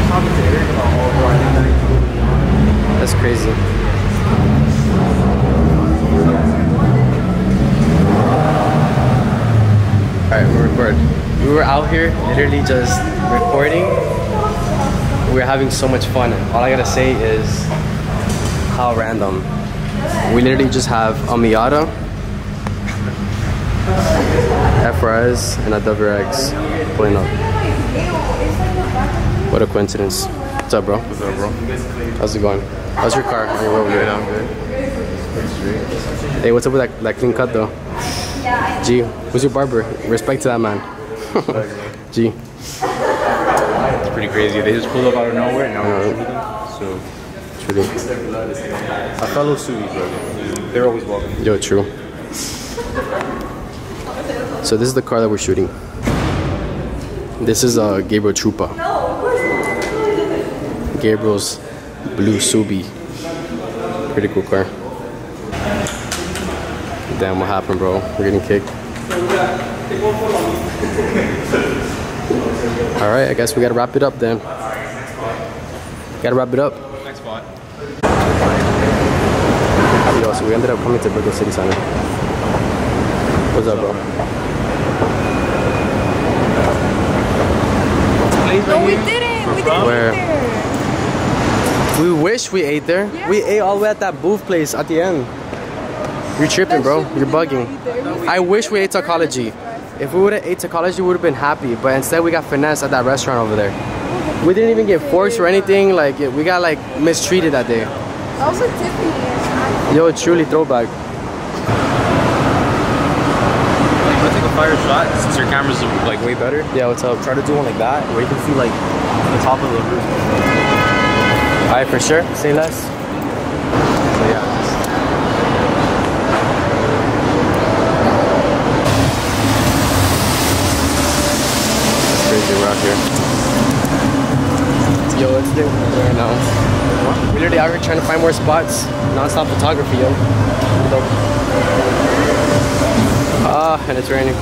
That's crazy. Alright, we're recording. We were out here literally just recording. We were having so much fun. All I gotta say is how random. We literally just have a Miata, F-Rise, and a WRX pulling up. What a coincidence. What's up, bro? What's up, bro? How's it going? How's your car? Are you over Good, there? I'm good. Hey, what's up with that clean cut though? G, who's your barber? Respect to that man. G. It's pretty crazy. They just pulled up out of nowhere and now we're shooting them. So, Truly. a fellow Suis, bro. They're always welcome. Yo, true. So this is the car that we're shooting. This is Gabriel Trupa. Gabriel's blue Subi. Pretty cool car. Damn, what happened, bro? We're getting kicked. Alright, I guess we gotta wrap it up then. Gotta wrap it up. Next spot. Yo, so we ended up coming to Brickell City Center. What's up, bro? No, we didn't. We didn't Where? eat there. We wish we ate there. Yeah. We ate all the way at that booth place at the end. You're tripping, bro. You're bugging. I wish we ate Tacology. If we would have ate Tacology, we would have been happy. But instead, we got finessed at that restaurant over there. We didn't even get forced or anything. Like, we got like mistreated that day. That was a Tiffany. Yo, truly throwback. You want to take a fire shot since your camera's like way better? Yeah, what's up? Try to do one like that where you can see like the top of the roof. Alright, for sure. Say less. So yeah. Crazy, we're out here. Yo, it's lit right now. We're literally out here trying to find more spots. Non-stop photography, yo. Ah, and it's raining.